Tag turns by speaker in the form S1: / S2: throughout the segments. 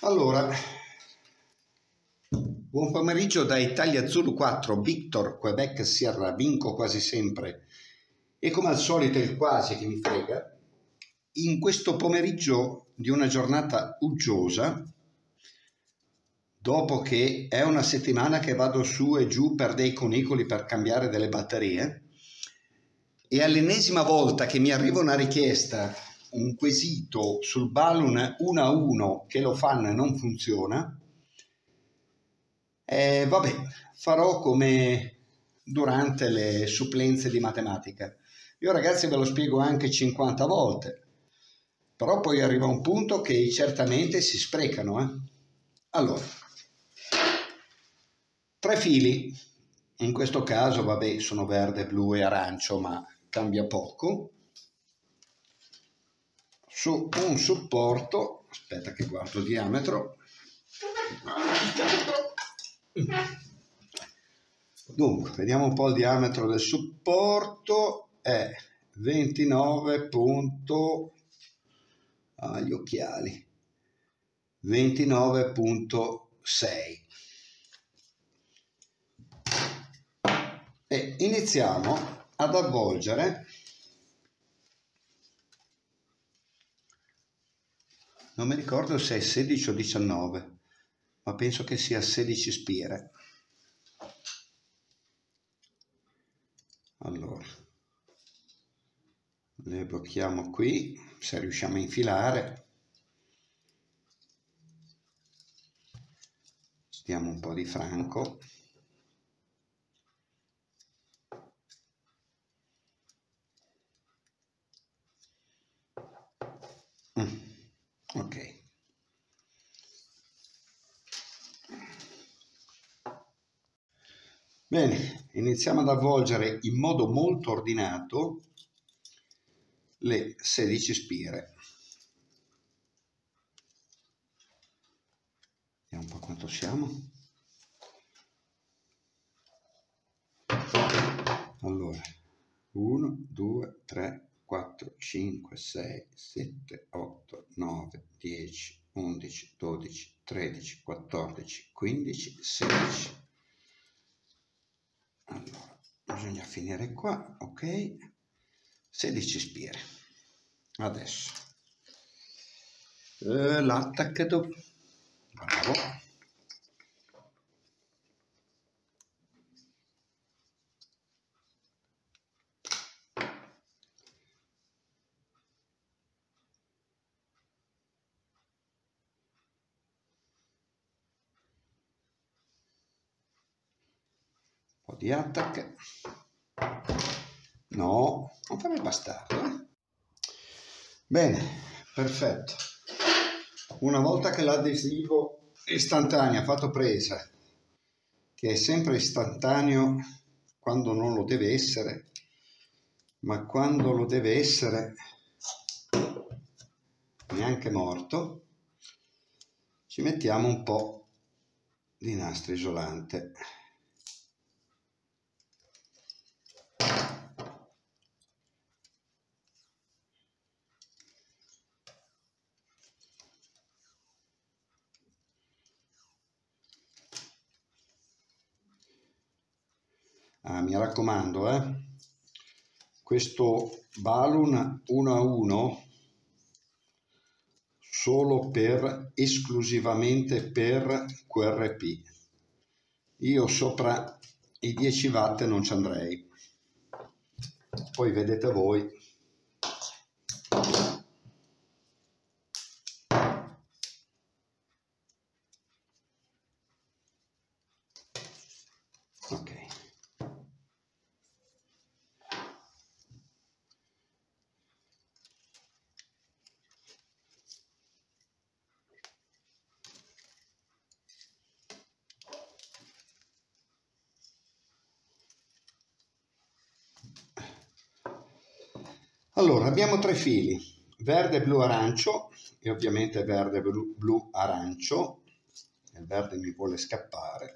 S1: Allora, buon pomeriggio da Italia Zulu 4, Victor, Quebec, Sierra, vinco quasi sempre. E come al solito il quasi che mi frega. In questo pomeriggio di una giornata uggiosa, dopo che è una settimana che vado su e giù per dei conicoli per cambiare delle batterie, e all'ennesima volta che mi arriva una richiesta, un quesito sul balun 1 a 1 che lo fanno e non funziona, vabbè, farò come durante le supplenze di matematica. Io ragazzi ve lo spiego anche 50 volte, però poi arriva un punto che certamente si sprecano. Allora, 3 fili, in questo caso vabbè sono verde, blu e arancio, ma cambia poco. Su un supporto, aspetta che guardo il diametro. Dunque, vediamo un po' il diametro del supporto, è 29. Gli occhiali, 29.6. E iniziamo ad avvolgere. Non mi ricordo se è 16 o 19, ma penso che sia 16 spire. Allora, le blocchiamo qui, se riusciamo a infilare. Diamo un po' di franco. Ok. Bene, iniziamo ad avvolgere in modo molto ordinato le 16 spire. Vediamo un po' quanto siamo. Allora, 1, 2, 3, 4, 5, 6, 7, 8, 9, 10, 11, 12, 13, 14, 15, 16. Allora, bisogna finire qua, ok? 16 spire. Adesso l'attacco, bravo. Un po' di attack. No, non fare il bastardo. Bene, perfetto. Una volta che l'adesivo istantaneo ha fatto presa, che è sempre istantaneo quando non lo deve essere, ma quando lo deve essere neanche morto, ci mettiamo un po' di nastro isolante. Mi raccomando, questo balun 1 a 1 solo esclusivamente per QRP. Io sopra i 10 watt non ci andrei. Poi vedete voi. Ok. Allora, abbiamo 3 fili, verde, blu, arancio, e ovviamente verde, blu, arancio. Il verde mi vuole scappare.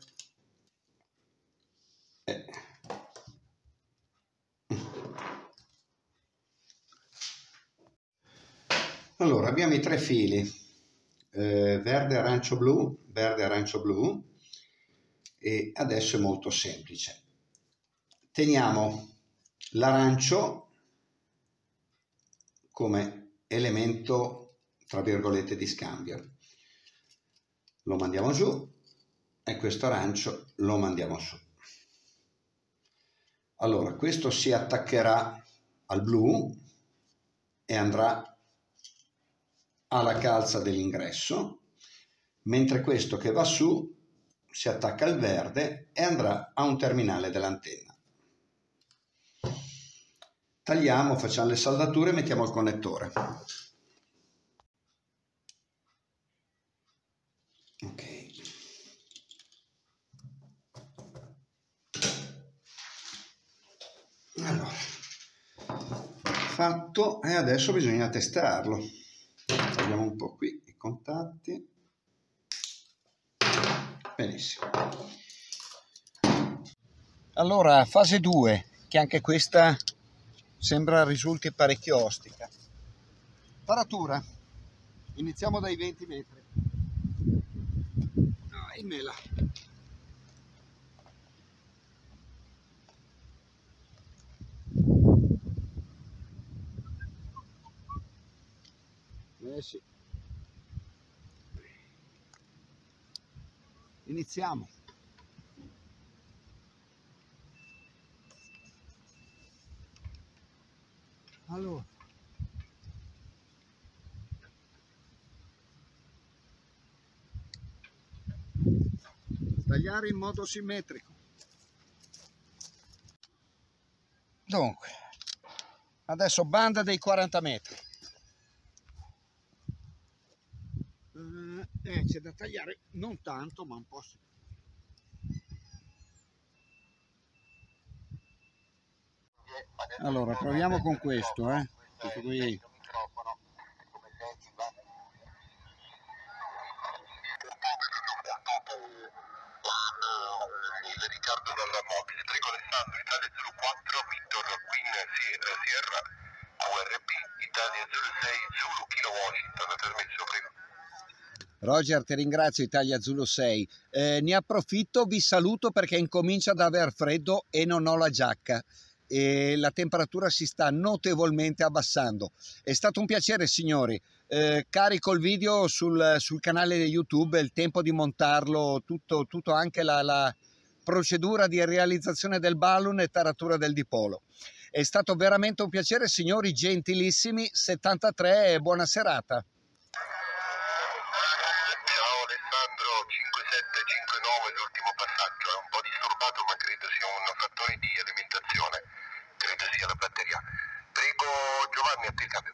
S1: Allora, abbiamo i 3 fili, verde, arancio, blu, verde, arancio, blu, e adesso è molto semplice. Teniamo l'arancio come elemento, tra virgolette, di scambio. Lo mandiamo giù e questo arancio lo mandiamo su. Allora, questo si attaccherà al blu e andrà alla calza dell'ingresso, mentre questo che va su si attacca al verde e andrà a un terminale dell'antenna. Tagliamo, facciamo le saldature e mettiamo il connettore. Ok. Allora, fatto, e adesso bisogna testarlo. Togliamo un po' qui i contatti. Benissimo. Allora, fase 2, che anche questa sembra risulti parecchio ostica. Taratura. Iniziamo dai 20 metri. Ahimela. Sì. Iniziamo. Allora. Tagliare in modo simmetrico. Dunque, adesso banda dei 40 metri. C'è da tagliare non tanto, ma un po' sì. Allora, proviamo con questo, questo qui.
S2: Riccardo dalla mobile, prego Alessandro, Italia 04, Victor Queen Sierra, QRP, Italia 06, Zulu, Kilo Washington, permesso, prego.
S1: Roger, ti ringrazio, Italia Zulu 6. Ne approfitto, vi saluto perché incomincia ad aver freddo e non ho la giacca. E la temperatura si sta notevolmente abbassando. È stato un piacere, signori. Carico il video sul canale di YouTube, è il tempo di montarlo, tutto anche la procedura di realizzazione del balloon e taratura del dipolo. È stato veramente un piacere, signori, gentilissimi. 73 e buona serata.
S2: Ciao Alessandro, 5759, l'ultimo passaggio, è un po' disturbato ma credo sia un fattore di alimentazione, credo sia la batteria. Prego Giovanni, a te.